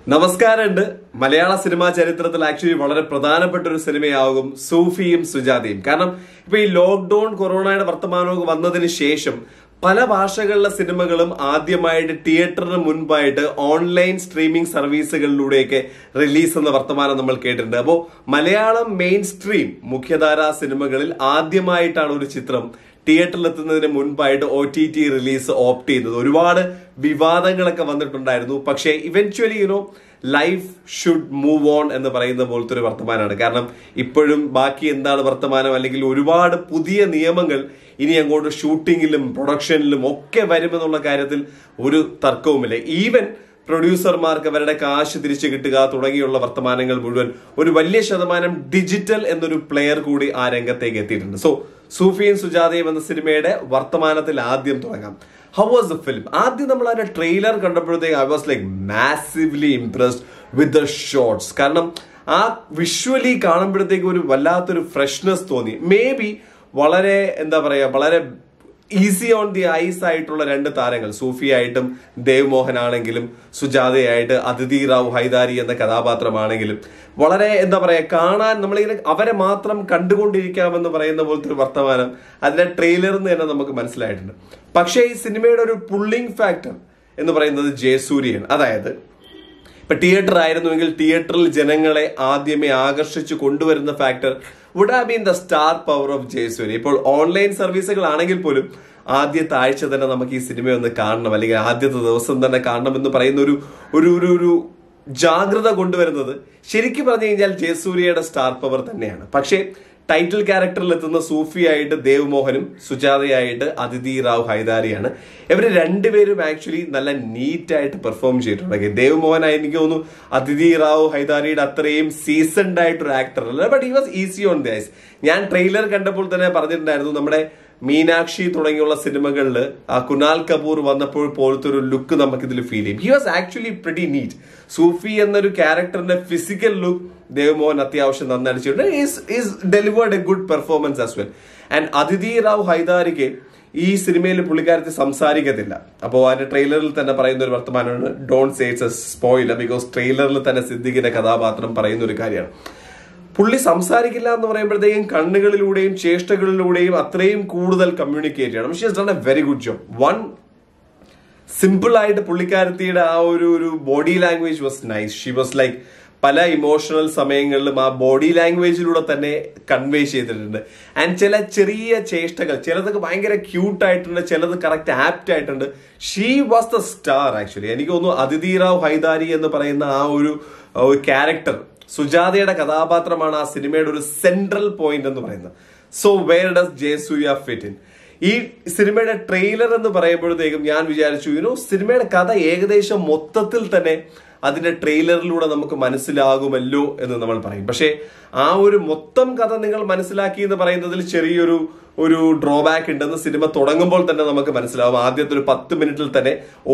നമസ്കാരമുണ്ട്. മലയാള സിനിമാ ചരിത്രത്തിൽ ആക്ച്വലി വളരെ പ്രധാനപ്പെട്ട ഒരു സിനിമയാകും സൂഫിയും സുജാതയും. കാരണം ഇപ്പൊ ഈ ലോക്ക്ഡൌൺ കൊറോണയുടെ വർത്തമാനവും വന്നതിന് ശേഷം പല ഭാഷകളിലെ സിനിമകളും ആദ്യമായിട്ട് തിയേറ്ററിന് മുൻപായിട്ട് ഓൺലൈൻ സ്ട്രീമിംഗ് സർവീസുകളിലൂടെയൊക്കെ റിലീസ് എന്ന വർത്തമാനം നമ്മൾ കേട്ടിട്ടുണ്ട്. അപ്പോൾ മലയാളം മെയിൻ സ്ട്രീം മുഖ്യധാരാ സിനിമകളിൽ ആദ്യമായിട്ടാണ് ഒരു ചിത്രം തിയേറ്ററിലെത്തുന്നതിന് മുൻപായിട്ട് OTT റിലീസ് ഓപ്റ്റ് ചെയ്യുന്നത്. ഒരുപാട് വിവാദങ്ങളൊക്കെ വന്നിട്ടുണ്ടായിരുന്നു. പക്ഷേ eventually life should move on എന്ന് പറയുന്ന പോലത്തെ ഒരു വർത്തമാനമാണ്. കാരണം ഇപ്പോഴും ബാക്കി എന്താണ് വർത്തമാനം, അല്ലെങ്കിൽ ഒരുപാട് പുതിയ നിയമങ്ങൾ ഇനി അങ്ങോട്ട് ഷൂട്ടിങ്ങിലും പ്രൊഡക്ഷനിലും ഒക്കെ വരുമെന്നുള്ള കാര്യത്തിൽ ഒരു തർക്കവുമില്ല. ഈവൻ പ്രൊഡ്യൂസർമാർക്ക് അവരുടെ കാശ് തിരിച്ചു കിട്ടുക തുടങ്ങിയുള്ള വർത്തമാനങ്ങൾ മുഴുവൻ ഒരു വലിയ ശതമാനം ഡിജിറ്റൽ എന്നൊരു പ്ലെയർ കൂടി ആ രംഗത്തേക്ക് എത്തിയിട്ടുണ്ട്. സോ സൂഫിയും സുജാതയും എന്ന സിനിമയുടെ വർത്തമാനത്തിൽ ആദ്യം തുടങ്ങാം. How was the film? ആദ്യം നമ്മൾ അതിന്റെ ട്രെയിലർ കണ്ടപ്പോഴത്തേക്ക് I was like massively impressed with the shots. കാരണം ആ വിഷ്വലി കാണുമ്പോഴത്തേക്ക് ഒരു വല്ലാത്തൊരു ഫ്രഷ്നെസ് തോന്നി. മേ ബി വളരെ വളരെ ഈസി ഓൺ ദി ഐസ് ആയിട്ടുള്ള രണ്ട് താരങ്ങൾ, സൂഫിയായിട്ടും ദേവ് മോഹൻ ആണെങ്കിലും സുജാതയായിട്ട് അതിഥി റാവു ഹൈദാരി എന്ന കഥാപാത്രമാണെങ്കിലും വളരെ കാണാൻ നമ്മളിങ്ങനെ അവരെ മാത്രം കണ്ടുകൊണ്ടിരിക്കാമെന്ന് പറയുന്ന പോലത്തെ ഒരു വർത്തമാനം അതിന്റെ ട്രെയിലറിൽ നിന്ന് തന്നെ നമുക്ക് മനസ്സിലായിട്ടുണ്ട്. പക്ഷേ ഈ സിനിമയുടെ ഒരു പുള്ളിംഗ് ഫാക്ടർ എന്ന് പറയുന്നത് ജയസൂര്യയാണ്. അതായത് ഇപ്പൊ തിയേറ്റർ ആയിരുന്നുവെങ്കിൽ തിയേറ്ററിൽ ജനങ്ങളെ ആദ്യമേ ആകർഷിച്ചു കൊണ്ടുവരുന്ന factor would have been the star power of Jayasurya. ഇപ്പോൾ ഓൺലൈൻ സർവീസുകളാണെങ്കിൽ പോലും ആദ്യത്തെ ആഴ്ച തന്നെ നമുക്ക് ഈ സിനിമ ഒന്ന് കാണണം, അല്ലെങ്കിൽ ആദ്യത്തെ ദിവസം തന്നെ കാണണം എന്ന് പറയുന്ന ഒരു ജാഗ്രത കൊണ്ടുവരുന്നത് ശരിക്കും പറഞ്ഞു കഴിഞ്ഞാൽ ജയസൂര്യയുടെ സ്റ്റാർ പവർ തന്നെയാണ്. പക്ഷേ ടൈറ്റിൽ ക്യാരക്ടറിൽ എത്തുന്ന സൂഫിയായിട്ട് ദേവ് മോഹനും സുജാതയായിട്ട് അതിഥി റാവു ഹൈദാരിയാണ്. ഇവർ രണ്ടുപേരും ആക്ച്വലി നല്ല നീറ്റായിട്ട് പെർഫോം ചെയ്തിട്ടുണ്ട്. ദേവ് മോഹൻ എനിക്ക് തോന്നുന്നു അതിഥി റാവു ഹൈദാരിയുടെ അത്രയും സീസൺഡ് ആയിട്ടൊരു ആക്ടർ അല്ല, but he was easy on the eyes. ഞാൻ ട്രെയിലർ കണ്ടപ്പോൾ തന്നെ പറഞ്ഞിട്ടുണ്ടായിരുന്നു, നമ്മുടെ മീനാക്ഷി തുടങ്ങിയുള്ള സിനിമകളിൽ ആ കുനാൽ കപൂർ വന്നപ്പോൾ പോലത്തെ ഒരു ലുക്ക് നമുക്ക് ഇതിൽ ഫീൽ ചെയ്യും. He was actually pretty neat. Sufi എന്നൊരു ക്യാരക്ടറിന്റെ ഫിസിക്കൽ ലുക്ക് ദേവ് മോഹൻ അത്യാവശ്യം നന്നടിച്ചിട്ടുണ്ട്. Is delivered a good performance as well. And Aditi Rao ഹൈദാരിക്ക് ഈ സിനിമയിൽ പുള്ളിക്കാരത്തി സംസാരിക്കത്തില്ല. അപ്പോൾ അതിന്റെ ട്രെയിലറിൽ തന്നെ പറയുന്ന ഒരു വർത്തമാനമാണ്, don't say it's a spoiler, because ട്രെയിലറിൽ തന്നെ സിദ്ദിഖിന്റെ കഥാപാത്രം പറയുന്ന ഒരു കാര്യമാണ്. പുള്ളി സംസാരിക്കില്ല എന്ന് പറയുമ്പോഴത്തേക്കും കണ്ണുകളിലൂടെയും ചേഷ്ടകളിലൂടെയും അത്രയും കൂടുതൽ കമ്മ്യൂണിക്കേറ്റ് ചെയ്യണം. She has done a very good job. One simple ആയിട്ട് പുള്ളിക്കാരത്തിയുടെ ആ ഒരു body language was nice. She was like പല ഇമോഷണൽ സമയങ്ങളിലും ആ ബോഡി ലാംഗ്വേജിലൂടെ തന്നെ കൺവേ ചെയ്തിട്ടുണ്ട്. ആൻഡ് ചില ചെറിയ ചേഷ്ടകൾ, ചിലതൊക്കെ ഭയങ്കര ക്യൂട്ട് ആയിട്ടുണ്ട്, ചിലത് കറക്റ്റ് ആപ്റ്റ് ആയിട്ടുണ്ട്. She was the star actually. എനിക്ക് തോന്നുന്നു അതിഥി റാവു ഹൈദാരി എന്ന് പറയുന്ന ആ ഒരു ക്യാരക്ടർ, സുജാതയുടെ കഥാപാത്രമാണ് ആ സിനിമയുടെ ഒരു സെൻട്രൽ പോയിന്റ് എന്ന് പറയുന്നത്. So where does Jayasurya fit in? ഈ സിനിമയുടെ ട്രെയിലർ എന്ന് പറയുമ്പോഴത്തേക്കും ഞാൻ വിചാരിച്ചു സിനിമയുടെ കഥ ഏകദേശം മൊത്തത്തിൽ തന്നെ അതിന്റെ ട്രെയിലറിലൂടെ നമുക്ക് മനസ്സിലാകുമല്ലോ എന്ന് നമ്മൾ പറയും. പക്ഷേ ആ ഒരു മൊത്തം കഥ നിങ്ങൾ മനസ്സിലാക്കി എന്ന് പറയുന്നതിൽ ചെറിയൊരു ഡ്രോബാക്ക് ഉണ്ടെന്ന് സിനിമ തുടങ്ങുമ്പോൾ തന്നെ നമുക്ക് മനസ്സിലാവും. ആദ്യത്തെ ഒരു 10 മിനിറ്റിൽ തന്നെ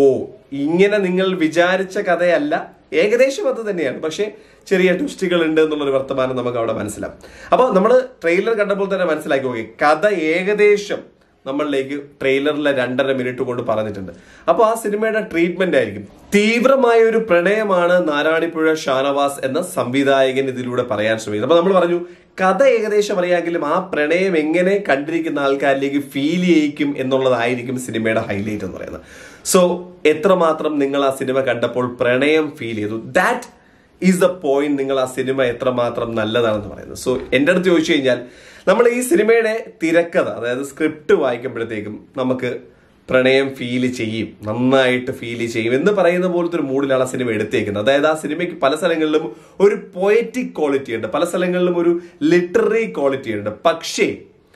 ഇങ്ങനെ നിങ്ങൾ വിചാരിച്ച കഥയല്ല, ഏകദേശം അത് തന്നെയാണ്, പക്ഷെ ചെറിയ ട്വിസ്റ്റുകൾ ഉണ്ട് എന്നുള്ളൊരു വർത്തമാനം നമുക്ക് അവിടെ മനസ്സിലാവും. അപ്പോൾ നമ്മൾ ട്രെയിലർ കണ്ടപ്പോൾ തന്നെ മനസ്സിലാക്കി കഥ ഏകദേശം നമ്മളിലേക്ക് ട്രെയിലറിലെ 2.5 മിനിറ്റ് കൊണ്ട് പറഞ്ഞിട്ടുണ്ട്. അപ്പോൾ ആ സിനിമയുടെ ട്രീറ്റ്മെന്റ് ആയിരിക്കും. തീവ്രമായ ഒരു പ്രണയമാണ് നാരായണിപ്പുഴ ഷാനവാസ് എന്ന സംവിധായകൻ ഇതിലൂടെ പറയാൻ ശ്രമിക്കുന്നത്. അപ്പൊ നമ്മൾ പറഞ്ഞു കഥ ഏകദേശം അറിയാമെങ്കിലും ആ പ്രണയം എങ്ങനെ കണ്ടിരിക്കുന്ന ആൾക്കാരിലേക്ക് ഫീൽ ചെയ്യിക്കും എന്നുള്ളതായിരിക്കും സിനിമയുടെ ഹൈലൈറ്റ് എന്ന് പറയുന്നത്. സോ എത്രമാത്രം നിങ്ങൾ ആ സിനിമ കണ്ടപ്പോൾ പ്രണയം ഫീൽ ചെയ്തു, ദാറ്റ് ഈസ് ദ പോയിന്റ്. നിങ്ങൾ ആ സിനിമ എത്രമാത്രം നല്ലതാണെന്ന് പറയുന്നത്. സോ എന്റെ അടുത്ത് ചോദിച്ചു കഴിഞ്ഞാൽ നമ്മൾ ഈ സിനിമയുടെ തിരക്കഥ, അതായത് സ്ക്രിപ്റ്റ് വായിക്കുമ്പോഴത്തേക്കും നമുക്ക് പ്രണയം ഫീൽ ചെയ്യും, നന്നായിട്ട് ഫീൽ ചെയ്യും എന്ന് പറയുന്ന പോലത്തെ ഒരു മൂഡിലാണ് ആ സിനിമ എടുത്തേക്കുന്നത്. അതായത് ആ സിനിമയ്ക്ക് പല സ്ഥലങ്ങളിലും ഒരു പൊയറ്റിക് ക്വാളിറ്റി ഉണ്ട്, പല സ്ഥലങ്ങളിലും ഒരു ലിറ്റററി ക്വാളിറ്റി ഉണ്ട്. പക്ഷേ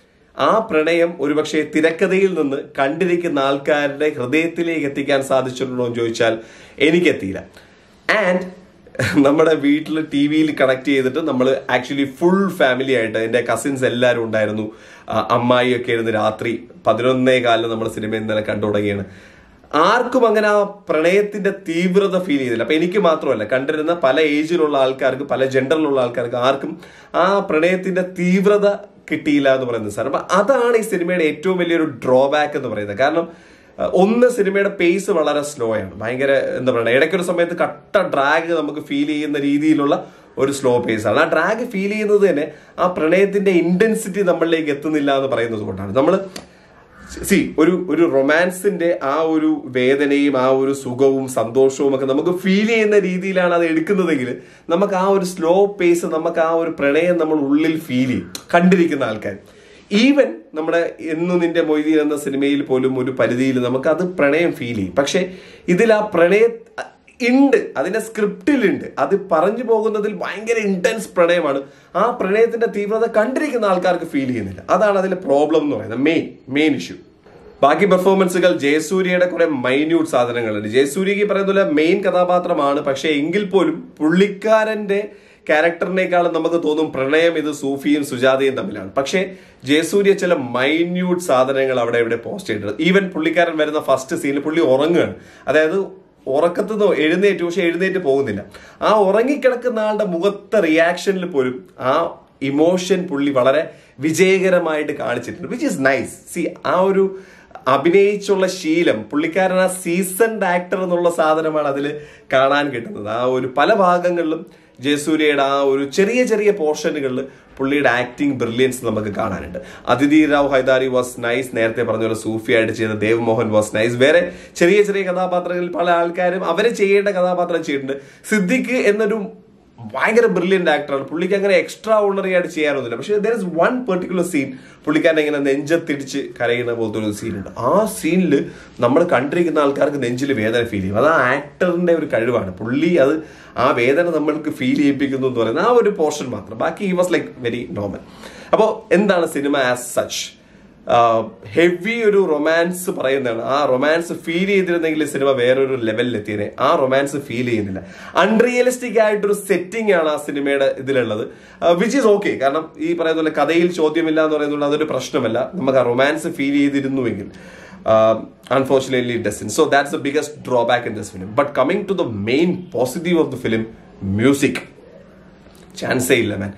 ആ പ്രണയം ഒരുപക്ഷെ തിരക്കഥയിൽ നിന്ന് കണ്ടിരിക്കുന്ന ആൾക്കാരുടെ ഹൃദയത്തിലേക്ക് എത്തിക്കാൻ സാധിച്ചിട്ടുണ്ടോ എന്ന് ചോദിച്ചാൽ എനിക്കെത്തിയില്ല. ആൻഡ് നമ്മുടെ വീട്ടിൽ TV കണക്ട് ചെയ്തിട്ട് നമ്മൾ ആക്ച്വലി ഫുൾ ഫാമിലി ആയിട്ട്, എൻ്റെ കസിൻസ് എല്ലാവരും ഉണ്ടായിരുന്നു, അമ്മായി ഒക്കെ ആയിരുന്നു. രാത്രി 11:15 നമ്മൾ സിനിമ ഇന്നലെ കണ്ടു തുടങ്ങിയാണ്. ആർക്കും അങ്ങനെ ആ പ്രണയത്തിന്റെ തീവ്രത ഫീൽ ചെയ്തില്ല. അപ്പൊ എനിക്ക് മാത്രമല്ല, കണ്ടിരുന്ന പല ഏജിലുള്ള ആൾക്കാർക്ക്, പല ജെൻഡറിലുള്ള ആൾക്കാർക്ക് ആർക്കും ആ പ്രണയത്തിന്റെ തീവ്രത കിട്ടിയില്ല എന്ന് പറയുന്നത് സാർ. അപ്പൊ അതാണ് ഈ സിനിമയുടെ ഏറ്റവും വലിയൊരു ഡ്രോബാക്ക് എന്ന് പറയുന്നത്. കാരണം ഒന്ന് സിനിമയുടെ പേസ് വളരെ സ്ലോ ആണ്, ഭയങ്കര എന്താ പറയുക, ഇടയ്ക്കൊരു സമയത്ത് കട്ട ഡ്രാഗ് നമുക്ക് ഫീൽ ചെയ്യുന്ന രീതിയിലുള്ള ഒരു സ്ലോ പേസ് ആണ്. ആ ഡ്രാഗ് ഫീൽ ചെയ്യുന്നത് തന്നെ ആ പ്രണയത്തിന്റെ ഇന്റൻസിറ്റി നമ്മളിലേക്ക് എത്തുന്നില്ല എന്ന് പറയുന്നത് കൊണ്ടാണ്. നമ്മൾ ഒരു റൊമാൻസിന്റെ ആ ഒരു വേദനയും ആ ഒരു സുഖവും സന്തോഷവും ഒക്കെ നമുക്ക് ഫീൽ ചെയ്യുന്ന രീതിയിലാണ് അത് എടുക്കുന്നതെങ്കിൽ നമുക്ക് ആ ഒരു സ്ലോ പേസ്, നമുക്ക് ആ ഒരു പ്രണയം നമ്മൾ ഉള്ളിൽ ഫീൽ ചെയ്യും കണ്ടിരിക്കുന്ന ആൾക്കാർ. ഈവൻ നമ്മുടെ എന്നു നിന്റെ മൊയ്തീൻ എന്ന സിനിമയിൽ പോലും ഒരു പരിധിയിൽ നമുക്ക് അത് പ്രണയം ഫീൽ ചെയ്യും. പക്ഷെ ഇതിൽ ആ പ്രണയം ഉണ്ട്, അതിന്റെ സ്ക്രിപ്റ്റിലുണ്ട്, അത് പറഞ്ഞു പോകുന്നതിൽ ഭയങ്കര ഇന്റൻസ് പ്രണയമാണ്. ആ പ്രണയത്തിന്റെ തീവ്രത കണ്ടിരിക്കുന്ന ആൾക്കാർക്ക് ഫീൽ ചെയ്യുന്നില്ല. അതാണ് അതിലെ പ്രോബ്ലം എന്ന് പറയുന്നത്, മെയിൻ ഇഷ്യൂ. ബാക്കി പെർഫോമൻസുകൾ ജയസൂര്യയുടെ കുറെ മൈന്യൂട്ട് സാധനങ്ങളുണ്ട്. ജയസൂര്യക്ക് പറയുന്ന പോലെ മെയിൻ കഥാപാത്രമാണ്, പക്ഷെ എങ്കിൽ പോലും പുള്ളിക്കാരന്റെ ക്യാരക്ടറിനേക്കാളും നമുക്ക് തോന്നും പ്രണയം ഇത് സൂഫിയും സുജാതയും തമ്മിലാണ്. പക്ഷേ ജയസൂര്യ ചില മൈന്യൂട്ട് സാധനങ്ങൾ അവിടെ ഇവിടെ പോസ്റ്റ് ചെയ്തിട്ടുണ്ട്. ഈവൻ പുള്ളിക്കാരൻ വരുന്ന ഫസ്റ്റ് സീനിൽ പുള്ളി ഉറങ്ങുകയാണ്, അതായത് ഉറക്കത്തു നിന്ന് എഴുന്നേറ്റ്, പക്ഷെ എഴുന്നേറ്റ് പോകുന്നില്ല. ആ ഉറങ്ങിക്കിടക്കുന്ന ആളുടെ മുഖത്തെ റിയാക്ഷനിൽ പോലും ആ ഇമോഷൻ പുള്ളി വളരെ വിജയകരമായിട്ട് കാണിച്ചിട്ടുണ്ട്, വിച്ച് ഈസ് നൈസ്. ആ ഒരു അഭിനയിച്ചുള്ള ശീലം പുള്ളിക്കാരൻ, ആ സീസൺഡ് ആക്ടർ എന്നുള്ള സാധനമാണ് അതിൽ കാണാൻ കിട്ടുന്നത്. ആ ഒരു പല ഭാഗങ്ങളിലും ജയസൂര്യയുടെ ആ ഒരു ചെറിയ ചെറിയ പോർഷനുകളിൽ പുള്ളിയുടെ ആക്ടിങ് ബ്രില്യൻസ് നമുക്ക് കാണാനുണ്ട്. അതിഥി റാവ് ഹൈദാരി വാസ് നൈസ്. നേരത്തെ പറഞ്ഞ പോലെ സൂഫിയായിട്ട് ചെയ്ത ദേവ് മോഹൻ വാസ് നൈസ്. വേറെ ചെറിയ ചെറിയ കഥാപാത്രങ്ങളിൽ പല ആൾക്കാരും അവരെ ചെയ്യേണ്ട കഥാപാത്രം ചെയ്തിട്ടുണ്ട്. സിദ്ദിഖ് എന്നൊരു ഭയങ്കര ബ്രില്യന്റ് ആക്ടറാണ്. പുള്ളിക്ക് അങ്ങനെ എക്സ്ട്രാ ഓർഡിനറി ആയിട്ട് ചെയ്യാനൊന്നുമില്ല. പക്ഷെ there is one particular scene, പുള്ളിക്കാരൻ ഇങ്ങനെ നെഞ്ചത്തിടിച്ച് കരയുന്ന പോലത്തെ ഒരു സീനുണ്ട്. ആ സീനിൽ നമ്മൾ കണ്ടിരിക്കുന്ന ആൾക്കാർക്ക് നെഞ്ചിൽ വേദന ഫീൽ ചെയ്യും. അത് ആ ആക്ടറിന്റെ ഒരു കഴിവാണ്. പുള്ളി അത് ആ വേദന നമ്മൾക്ക് ഫീൽ ചെയ്യിപ്പിക്കുന്നു എന്ന് പറയുന്നത് ആ ഒരു പോർഷൻ മാത്രം. ബാക്കി he was like very normal. അപ്പോൾ എന്താണ് സിനിമ ആസ് സച്ച്? ഹെവി ഒരു റൊമാൻസ് പറയുന്നതാണ്. ആ റൊമാൻസ് ഫീൽ ചെയ്തിരുന്നെങ്കിൽ സിനിമ വേറൊരു ലെവലിൽ എത്തിയതിനെ. ആ റൊമാൻസ് ഫീൽ ചെയ്യുന്നില്ല. അൺറിയലിസ്റ്റിക് ആയിട്ടൊരു സെറ്റിംഗ് ആണ് ആ സിനിമയുടെ ഇതിലുള്ളത്, വിച്ച് ഈസ് ഓക്കെ. കാരണം ഈ പറയുന്ന പോലെ കഥയിൽ ചോദ്യമില്ല എന്ന് പറയുന്നത് അതൊരു പ്രശ്നമല്ല. നമുക്ക് ആ റൊമാൻസ് ഫീൽ ചെയ്തിരുന്നുവെങ്കിൽ unfortunately it doesn't. So that's the biggest drawback in this film. But coming to the main positive of the film, music. ചാൻസേ ഇല്ല മാൻ.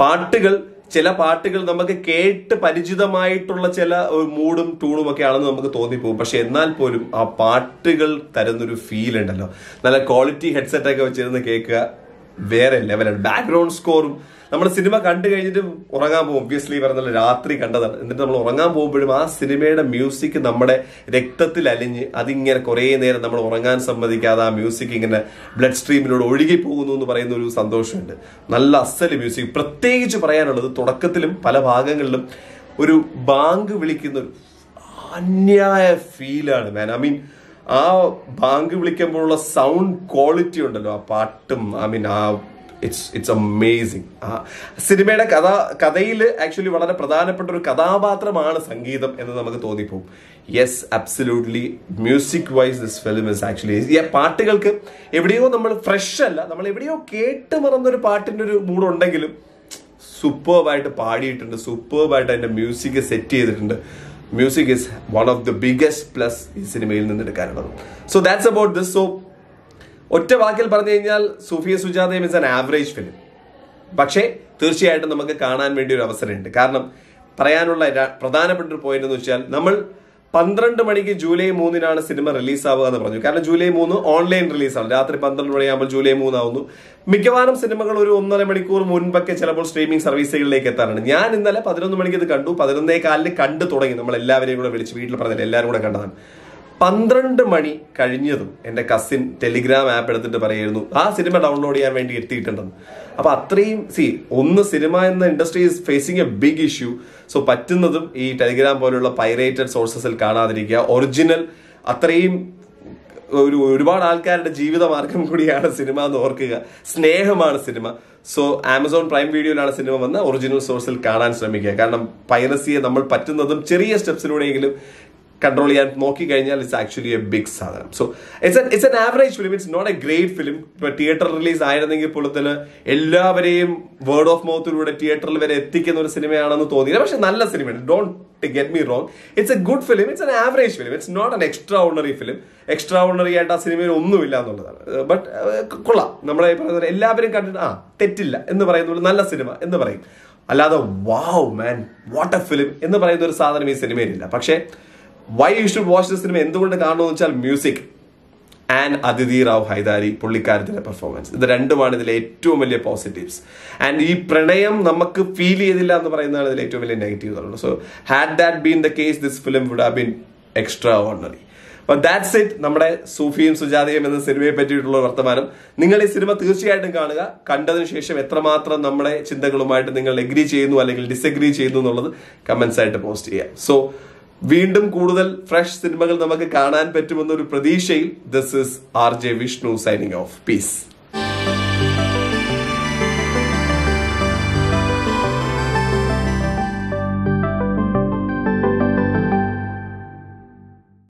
ചില പാട്ടുകൾ നമുക്ക് കേട്ട് പരിചിതമായിട്ടുള്ള ചില മൂഡും ടൂണും ഒക്കെ ആണെന്ന് നമുക്ക് തോന്നിപ്പോകും. പക്ഷെ എന്നാൽ പോലും ആ പാട്ടുകൾ തരുന്നൊരു ഫീൽ ഉണ്ടല്ലോ, നല്ല ക്വാളിറ്റി ഹെഡ്സെറ്റ് ഒക്കെ വെച്ചിരുന്ന് കേൾക്കുക, വേറെ ലെവലാണ്. ബാക്ക്ഗ്രൗണ്ട് സ്കോറും നമ്മൾ സിനിമ കണ്ടു കഴിഞ്ഞിട്ട് ഉറങ്ങാൻ പോകും, ഒബ്വിയസ്ലി പറഞ്ഞ രാത്രി കണ്ടതാണ്. എന്നിട്ട് നമ്മൾ ഉറങ്ങാൻ പോകുമ്പോഴും ആ സിനിമയുടെ മ്യൂസിക് നമ്മുടെ രക്തത്തിൽ അലിഞ്ഞ് അതിങ്ങനെ കുറേ നേരം നമ്മൾ ഉറങ്ങാൻ സമ്മതിക്കാതെ ആ മ്യൂസിക് ഇങ്ങനെ ബ്ലഡ് സ്ട്രീമിലൂടെ ഒഴുകി പോകുന്നു എന്ന് പറയുന്ന ഒരു സന്തോഷമുണ്ട്. നല്ല അസല് മ്യൂസിക്. പ്രത്യേകിച്ച് പറയാനുള്ളത് തുടക്കത്തിലും പല ഭാഗങ്ങളിലും ഒരു ബാങ്ക് വിളിക്കുന്ന ഒരു അന്യായ ഫീലാണ് മാൻ. ഐ മീൻ ആ ബാങ്ക് വിളിക്കുമ്പോഴുള്ള സൗണ്ട് ക്വാളിറ്റി ഉണ്ടല്ലോ ആ പാട്ടും, ഐ മീൻ ആ ഇറ്റ്സ് അമേസിങ്. സിനിമയുടെ കഥയിൽ ആക്ച്വലി വളരെ പ്രധാനപ്പെട്ട ഒരു കഥാപാത്രമാണ് സംഗീതം എന്ന് നമുക്ക് തോന്നിപ്പോകും. Yes, absolutely. Music wise this film is actually, പാട്ടുകൾക്ക് എവിടെയോ നമ്മൾ ഫ്രഷ് അല്ല, നമ്മൾ എവിടെയോ കേട്ട് മറന്നൊരു പാട്ടിന്റെ ഒരു മൂടുണ്ടെങ്കിലും സൂപ്പർബായിട്ട് പാടിയിട്ടുണ്ട്, സൂപ്പർബായിട്ട് അതിന്റെ മ്യൂസിക് സെറ്റ് ചെയ്തിട്ടുണ്ട്. Music is one of the biggest plus ഈ സിനിമയിൽ നിന്ന് എടുക്കാനുള്ളത്. So that's about this. So ഒറ്റ വാക്കിൽ പറഞ്ഞു കഴിഞ്ഞാൽ സൂഫിയ സുജാതയും ഇസ് ആൻ ആവറേജ് ഫിലിം. പക്ഷേ തീർച്ചയായിട്ടും നമുക്ക് കാണാൻ വേണ്ടി ഒരു അവസരമുണ്ട്. കാരണം പറയാനുള്ള പ്രധാനപ്പെട്ട ഒരു പോയിന്റ് എന്ന് വെച്ചാൽ, നമ്മൾ 12 മണിക്ക് ജൂലൈ 3-നാണ് സിനിമ റിലീസാവുക എന്ന് പറഞ്ഞു. കാരണം ജൂലൈ 3 ഓൺലൈൻ റിലീസാണ്. രാത്രി 12 മണിയാകുമ്പോൾ ജൂലൈ 3 ആവുന്നു. മിക്കവാറും സിനിമകൾ ഒരു 1.5 മണിക്കൂർ മുൻപൊക്കെ ചിലപ്പോൾ സ്ട്രീമിംഗ് സർവീസുകളിലേക്ക് എത്താറുണ്ട്. ഞാൻ ഇന്നലെ 11 മണിക്ക് ഇത് കണ്ടു. 11:15 കണ്ടു തുടങ്ങി. നമ്മൾ എല്ലാവരെയും കൂടെ വിളിച്ച് വീട്ടിൽ പറഞ്ഞില്ല, എല്ലാവരും കൂടെ കണ്ടതാണ്. 12 മണി കഴിഞ്ഞതും എൻ്റെ കസിൻ ടെലിഗ്രാം ആപ്പ് എടുത്തിട്ട് പറയായിരുന്നു ആ സിനിമ ഡൗൺലോഡ് ചെയ്യാൻ വേണ്ടി എത്തിയിട്ടുണ്ടെന്ന്. അപ്പൊ അത്രയും സിനിമ എന്ന industry is facing a big issue. So പറ്റുന്നതും ഈ ടെലിഗ്രാം പോലുള്ള പൈറേറ്റഡ് സോഴ്സസിൽ കാണാതിരിക്കുക. ഒറിജിനൽ അത്രയും ഒരുപാട് ആൾക്കാരുടെ ജീവിതമാർഗം കൂടിയാണ് സിനിമ എന്ന് ഓർക്കുക. സ്നേഹമാണ് സിനിമ. സോ ആമസോൺ പ്രൈം വീഡിയോയിലാണ് സിനിമ വന്ന ഒറിജിനൽ സോഴ്സിൽ കാണാൻ ശ്രമിക്കുക. കാരണം പൈറസിയെ നമ്മൾ പറ്റുന്നതും ചെറിയ സ്റ്റെപ്സിലൂടെയെങ്കിലും കൺട്രോൾ ചെയ്യാൻ നോക്കിക്കഴിഞ്ഞാൽ ഇറ്റ്സ് ആക്ച്വലി എ ബിഗ് സാധനം. So it's an average film, it's not a great film. ഇപ്പൊ തിയേറ്റർ റിലീസ് ആയിരുന്നെങ്കിൽ പോലും തന്നെ എല്ലാവരെയും വേർഡ് ഓഫ് മൗത്തിലൂടെ തിയേറ്ററിൽ വരെ എത്തിക്കുന്ന ഒരു സിനിമയാണെന്ന് തോന്നിയില്ല. പക്ഷെ നല്ല സിനിമയാണ്, don't get me wrong. It's a good film, it's an average film, it's not an extraordinary film. Extraordinary ആയിട്ട് ആ സിനിമയിൽ ഒന്നുമില്ല എന്നുള്ളതാണ്. ബട്ട് കൊള്ളാം. നമ്മളെ പറയുന്നത് എല്ലാവരും കണ്ടിട്ട് തെറ്റില്ല എന്ന് പറയുന്നത് നല്ല സിനിമ എന്ന് പറയും. അല്ലാതെ wow man what a film എന്ന് പറയുന്ന ഒരു സാധനം ഈ സിനിമയിലില്ല. പക്ഷേ why you should watch the സിനിമ എന്തുകൊണ്ട് കാണണമെന്ന് വെച്ചാൽ മ്യൂസിക് ആൻഡ് അതിഥി റാവ് ഹൈദാരി പുള്ളിക്കാരത്തിന്റെ പെർഫോമൻസ്, ഇത് രണ്ടുമാണ് ഇതിലെ ഏറ്റവും വലിയ പോസിറ്റീവ്സ്. ആൻഡ് ഈ പ്രണയം നമുക്ക് ഫീൽ ചെയ്തില്ല എന്ന് പറയുന്നതാണ് ഇതിലെ ഏറ്റവും വലിയ നെഗറ്റീവ് എന്നുള്ളത്. So had that been the case this film would have been extraordinary. അപ്പൊ ദാറ്റ്സ് ഇറ്റ്, നമ്മുടെ സൂഫിയും സുജാതയും എന്ന സിനിമയെ പറ്റിയിട്ടുള്ള വർത്തമാനം. നിങ്ങൾ ഈ സിനിമ തീർച്ചയായിട്ടും കാണുക. കണ്ടതിന് ശേഷം എത്രമാത്രം നമ്മുടെ ചിന്തകളുമായിട്ട് നിങ്ങൾ എഗ്രി ചെയ്യുന്നു അല്ലെങ്കിൽ ഡിസഗ്രി ചെയ്യുന്നു എന്നുള്ളത് കമന്റ്സ് ആയിട്ട് പോസ്റ്റ് ചെയ്യാം. സോ വീണ്ടും കൂടുതൽ ഫ്രഷ് സിനിമകൾ നമുക്ക് കാണാൻ പറ്റുമെന്നൊരു പ്രതീക്ഷയിൽ this is RJ Vishnu signing off. Piece.